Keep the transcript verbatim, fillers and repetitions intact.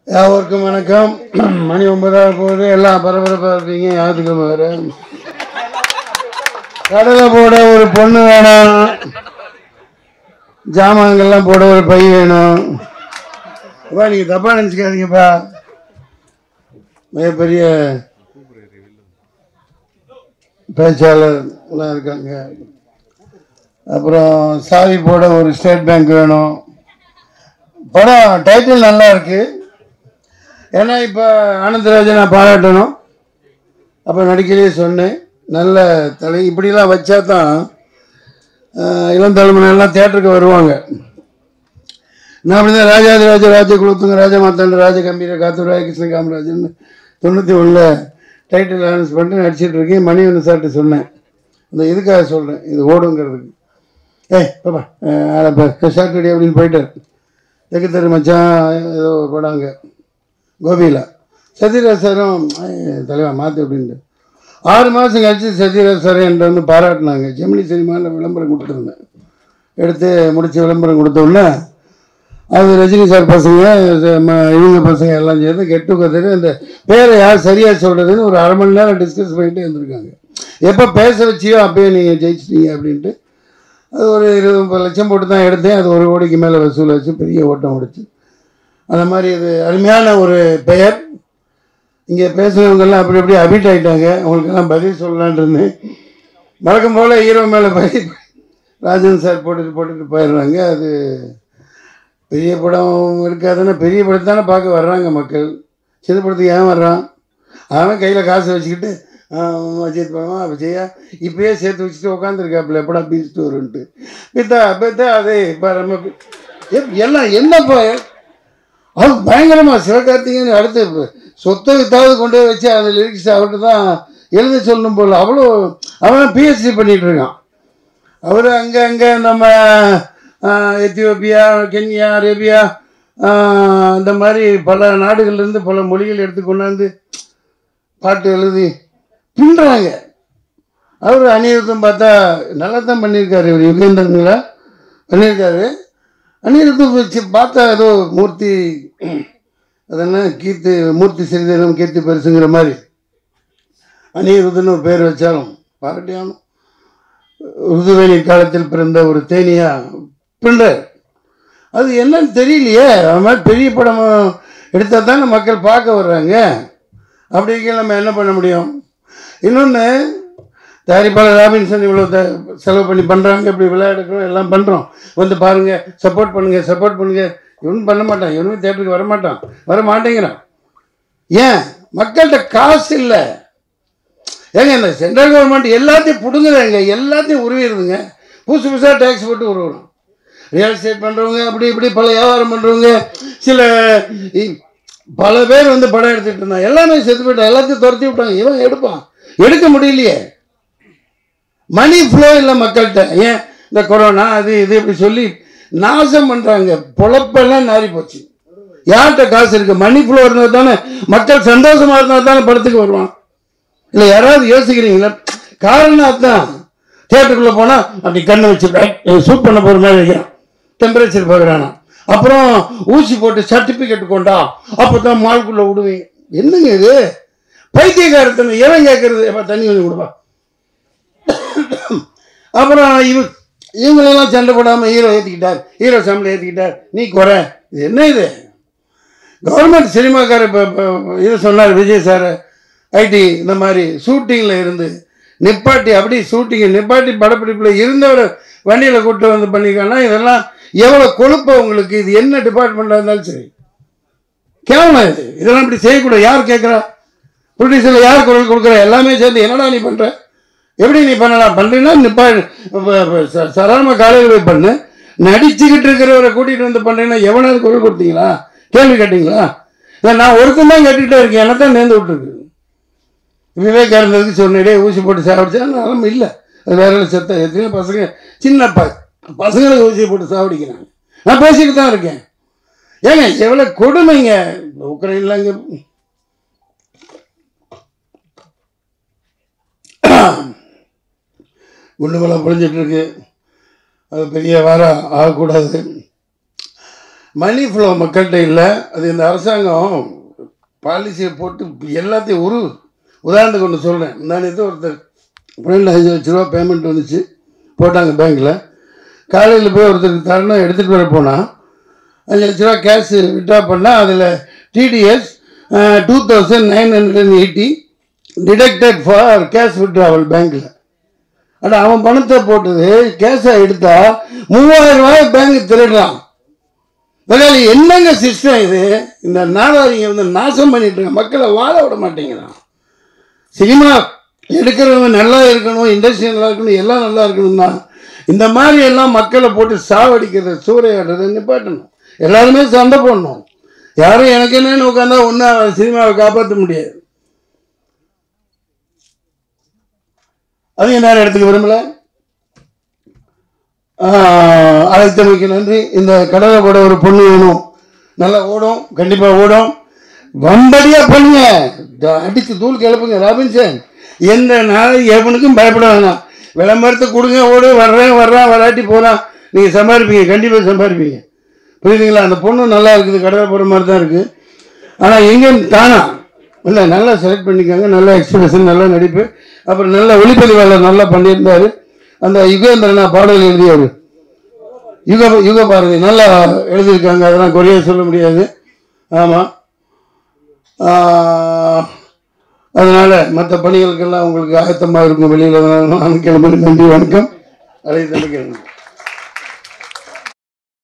யாவருக்கும் வணக்கம். மணி ஒன்பதாவது போகுது. எல்லாம் பரபரப்பாக இருப்பீங்க. ஞாயிற்றுக்கிழமை வேறு. கடலை போட ஒரு பொண்ணு வேணும், ஜாமான்கள்லாம் போட ஒரு பை வேணும். அப்பா நீங்கள் தப்பாக நினச்சிக்காதீங்கப்பா. மிகப்பெரிய பேச்சாளர் எல்லாம் இருக்காங்க. அப்புறம் சாவி போட ஒரு ஸ்டேட் பேங்க் வேணும். படம் டைட்டில் நல்லா இருக்கு. ஏன்னா இப்போ ஆனந்தராஜை நான் பாராட்டணும். அப்போ நடிக்கலையே சொன்னேன், நல்ல தலை இப்படிலாம் வச்சா தான் இளம் தலைமுறையெல்லாம் தேட்டருக்கு வருவாங்க. நான் அப்படி தான் ராஜாதி ராஜ ராஜ குலத்துங்க ராஜா மாத்தாண்ட ராஜ கம்பீர காத்தூராய கிருஷ்ண காமராஜன் தொண்ணூற்றி ஒன்றில் டைட்டில் அனௌன்ஸ் பண்ணிட்டு நடிச்சிட்டு இருக்கேன். மணி ஒன்று சார்ட்டு சொன்னேன், இந்த இதுக்காக சொல்கிறேன், இது ஓடுங்கிறதுக்கு. ஏய் பாப்பா இப்போ ஷார்ட் ரெடி அப்படின்னு போயிட்டார். தெற்கு தெரு மச்சான் ஏதோ படாங்க கோபியில். சத்யராஜ் சாரும் தலைவா மாற்று அப்படின்ட்டு ஆறு மாதம் கழிச்சு சத்யராஜ் சார் என்கிட்ட வந்து பாராட்டினாங்க. ஜெமினி சினிமாவில் விளம்பரம் கொடுத்துருந்தேன். எடுத்து முடித்து விளம்பரம் கொடுத்தோன்னே அது ரஜினி சார் பசங்க இவங்க பசங்க எல்லாம் சேர்ந்து கெட் டுகெதர் இந்த பேரை யார் சரியாக சொல்கிறதுன்னு ஒரு அரை மணி நேரம் டிஸ்கஸ் பண்ணிகிட்டே இருந்திருக்காங்க. எப்போ பேச வச்சியோ அப்போயே நீங்கள் ஜெயிச்சிட்டீங்க அப்படின்ட்டு அது ஒரு இருபது முப்பது லட்சம் போட்டு தான் எடுத்தேன். அது ஒரு கோடிக்கு மேலே வசூல் வச்சு பெரிய ஓட்டம் ஓடிச்சு. அந்த மாதிரி இது அருமையான ஒரு பெயர். இங்கே பேசுகிறவங்கெல்லாம் அப்படி அப்படி அபிட் ஆகிட்டாங்க. அவங்களுக்கெல்லாம் பதில் சொல்லலான் இருந்தேன். வழக்கம் போல் ஹீரோ மேலே பதில் ராஜன் சார் போட்டுட்டு போட்டுட்டு போயிடுறாங்க. அது பெரிய படம் இருக்காதுன்னா பெரிய படத்தானே பார்க்க வர்றாங்க மக்கள். சின்ன படத்துக்கு ஏன் வர்றான்? அவன் கையில் காசு வச்சுக்கிட்டு அஜித் படமா விஜயா இப்பயே சேர்த்து வச்சுட்டு உட்காந்துருக்காப்புல எப்படா பீச்சிட்டு வருன்ட்டு பித்தா பித்தா அதே இப்போ நம்ம எல்லாம் என்னப்பா அது பயங்கரமாக சிவகார்த்திகேயன் அடுத்து சொத்தை வித்தாவது கொண்டு போய் வச்சு அந்த லிரிக்ஸ் அவர்கிட்ட தான் எழுத சொல்லணும் போல். அவ்வளோ அவன் பிஹெச்டி பண்ணிகிட்டு இருக்கான். அவர் அங்கே அங்கே நம்ம எத்தியோப்பியா கென்யா அரேபியா இந்த மாதிரி பல நாடுகள்லேருந்து பல மொழிகள் எடுத்து கொண்டாந்து பாட்டு எழுதி பின்னுறாங்க. அவர் அனிருத்தம் பார்த்தா நல்லா தான் பண்ணியிருக்காரு. இவர் யுகேந்திரங்களா பண்ணியிருக்காரு. அனிருத்தம் வச்சு பார்த்தா ஏதோ மூர்த்தி அதெல்லாம் கீர்த்தி மூர்த்தி சிறிதனம் கீர்த்தி பரிசுங்கிற மாதிரி அனிருத்தன்னு ஒரு பேர் வச்சாலும் பாராட்டியானும் ருதுவேணி காலத்தில் பிறந்த ஒரு தேனியா பின்னர் அது என்னன்னு தெரியலையே. அது மாதிரி பெரிய படம் எடுத்தால் தானே மக்கள் பார்க்க வர்றாங்க. அப்படிங்க நம்ம என்ன பண்ண முடியும்? இன்னொன்று தயாரிப்பாளர் ராபின்சன் இவ்வளோ த செலவு பண்ணி பண்ணுறாங்க, இப்படி விளையாடுறோம் எல்லாம் பண்ணுறோம், வந்து பாருங்கள் சப்போர்ட் பண்ணுங்கள் சப்போர்ட் பண்ணுங்கள். இவனும் பண்ண மாட்டான், இவனும் தேட்டருக்கு வர மாட்டான், வர மாட்டேங்கிறான். ஏன்? மக்கள்கிட்ட காசு இல்லை. ஏங்க இந்த சென்ட்ரல் கவர்மெண்ட் எல்லாத்தையும் பிடுங்குறாங்க, எல்லாத்தையும் உருவிடுதுங்க. புதுசு புதுசாக டேக்ஸ் போட்டு உருவணும். ரியல் எஸ்டேட் பண்ணுறவங்க அப்படி இப்படி பல வியாபாரம் பண்ணுறவங்க சில பல பேர் வந்து படம் எடுத்துகிட்டு இருந்தாங்க. எல்லாமே செத்து போயிட்டான், எல்லாத்தையும் துரத்தி விட்டாங்க. இவன் எடுப்பான், எடுக்க முடியலையே. மணி ஃப்ளோ இல்லை மக்கள்கிட்ட. ஏன் இந்த கொரோனா அது இது இப்படி சொல்லி நாசம் பண்ணுறாங்க. பொழப்பெல்லாம் நாரி போச்சு. யார்கிட்ட காசு இருக்குது? மணி ஃப்ளோ இருந்தால் தானே மக்கள் சந்தோஷமாக இருந்தால் தானே படத்துக்கு வருவான். இல்லை யாராவது யோசிக்கிறீங்களா? காரணம் அதுதான். தியேட்டருக்குள்ளே போனால் அப்படி கண்ணை வச்சு ஷூட் பண்ண போகிற மாதிரி வைக்கிறான், டெம்பரேச்சர் பார்க்குறானா, அப்புறம் ஊசி போட்டு சர்டிஃபிகேட் கொண்டா அப்போ தான் மால்குள்ளே விடுவீங்க. என்னங்க இது பைத்தியக்காரத்தனை? எவன் கேட்கறது? எப்போ தண்ணி கொஞ்சம் கொடுப்பா. அப்புறம் இவ இவங்களெல்லாம் சண்டை போடாமல் ஹீரோ ஏற்றிக்கிட்டார், ஹீரோ சம்பளம் ஏற்றிக்கிட்டார், நீ குறை. இது என்ன இது? கவர்மெண்ட் சினிமாக்கார இப்போ இது சொன்னார் விஜய் சார், ஐடி இந்த மாதிரி ஷூட்டிங்கில் இருந்து நிப்பாட்டி அப்படி ஷூட்டிங்கை நிப்பாட்டி படப்பிடிப்பில் இருந்தவரை வண்டியில் கூப்பிட்டு வந்து பண்ணியிருக்காங்கன்னா இதெல்லாம் எவ்வளோ கொழுப்பை உங்களுக்கு. இது என்ன டிபார்ட்மெண்ட்டாக இருந்தாலும் சரி கேவலம் இது. இதெல்லாம் இப்படி செய்யக்கூடாது. யார் கேட்குறா? ப்ரொடியூசரில் யார் குரல் கொடுக்குற? எல்லாமே சேர்ந்து என்னடா நீ பண்ணுற, எப்படி நீ பண்ணலாம் பண்ணுறீன்னா நிப்பா சாதாரணமாக காலையில் போய் பண்ணு. நடிச்சுக்கிட்டு இருக்கிறவரை கூட்டிகிட்டு வந்து பண்ணுறீங்கன்னா எவனாவது குரல் கொடுத்தீங்களா? கேள்வி கேட்டீங்களா? இல்லை நான் ஒருத்தன் தான் கேட்டுக்கிட்டே இருக்கேன், என்ன தான் நேர்ந்து விட்டுருக்கு. விவேகானந்தருக்கு சொன்னே ஊசி போட்டு சாப்பிடுச்சா நிலமை இல்லை. அது வேற செத்த எத்தனையோ பசங்க சின்ன ப பசங்களுக்கு ஊசி போட்டு சாப்பிடிக்கிறாங்க. நான் பேசிக்கிட்டு தான் இருக்கேன். ஏங்க எவ்வளோ கொடுமைங்க. உக்ரைனில் அங்கே குண்டுமலை பொழிஞ்சிட்ருக்கு. அது பெரிய வாரம் ஆகக்கூடாது. மணி ஃப்ளோ மக்கள்கிட்ட இல்லை. அது இந்த அரசாங்கம் பாலிசியை போட்டு எல்லாத்தையும் ஒரு உதாரணத்துக்கு ஒன்று சொல்கிறேன். நான் எதோ ஒருத்தர் ஃப்ரெண்ட் அஞ்சு லட்ச ரூபா பேமெண்ட் வந்துச்சு, போட்டாங்க பேங்க்கில். காலையில் போய் ஒருத்தருக்கு தரணும் எடுத்துகிட்டு வர போனால் அஞ்சு லட்ச ரூபா கேஷ் விட்ரா பண்ணால் அதில் TDS two thousand nine hundred and eighty deducted for cash withdrawal பேங்க்கில். ஆனால் அவன் பணத்தை போட்டது கேஷை எடுத்தால் மூவாயிரம் ரூபாய் பேங்க் திருடுறான். அதனால் என்னங்க சிஸ்டம் இது? இந்த நாதாரிங்க வந்து நாசம் பண்ணிட்டு இருக்க, மக்களை வாழ விட மாட்டேங்கிறான். சினிமா எடுக்கிறவங்க நல்லா இருக்கணும், இண்டஸ்ட்ரி நல்லா இருக்கணும், எல்லாம் நல்லா இருக்கணும்னா இந்த மாதிரி எல்லாம் மக்களை போட்டு சாவடிக்கிறத சூறையாடுறதை நிப்பாட்டணும். எல்லாருமே சண்டை போடணும். யாரும் எனக்கு என்னன்னு உட்காந்தா ஒன்றும் சினிமாவை காப்பாற்ற முடியாது. அதையும் நேரம் எடுத்துக்க விரும்பல. அழைத்தமைக்கு நன்றி. இந்த கடலை போட ஒரு பொண்ணு வேணும் நல்லா ஓடும், கண்டிப்பாக ஓடும். வம்படியாக பண்ணுங்க, அடித்து தூள் கிளப்புங்க. ராபின்சன் எந்த நாள் எவனுக்கும் பயப்பட வேணாம். விளம்பரத்தை கொடுங்க, ஓடு, வர்றேன் வர்றேன் வராட்டி போகலாம். நீங்கள் சம்பாதிப்பீங்க, கண்டிப்பாக சம்பாதிப்பீங்க. புரியுதுங்களா? அந்த பொண்ணு நல்லா இருக்குது, கடலை போடுற மாதிரி தான் இருக்குது. ஆனால் எங்கே தானா இல்லை, நல்லா செலக்ட் பண்ணிக்காங்க. நல்ல எக்ஸ்பிரஷன், நல்ல நடிப்பு, அப்புறம் நல்ல ஒளிப்பதிவாளர் நல்லா பண்ணியிருந்தார். அந்த யுகேந்திரனா பாடல் எழுதியவர் யுக யுக பாரதி நல்லா எழுதியிருக்காங்க. அதெல்லாம் குறைய சொல்ல முடியாது. ஆமாம், அதனால் மற்ற பணிகளுக்கெல்லாம் உங்களுக்கு ஆயத்தமாக இருக்கும் வெளியில். நான் கிளம்பி நன்றி, வணக்கம். அதை தம்பிக்கிறேன்.